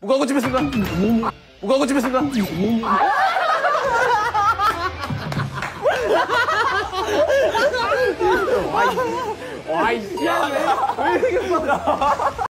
우가고 집에 쓴다. 우가고 집에 쓴다. 와이, 씨야. 왜 이렇게 써?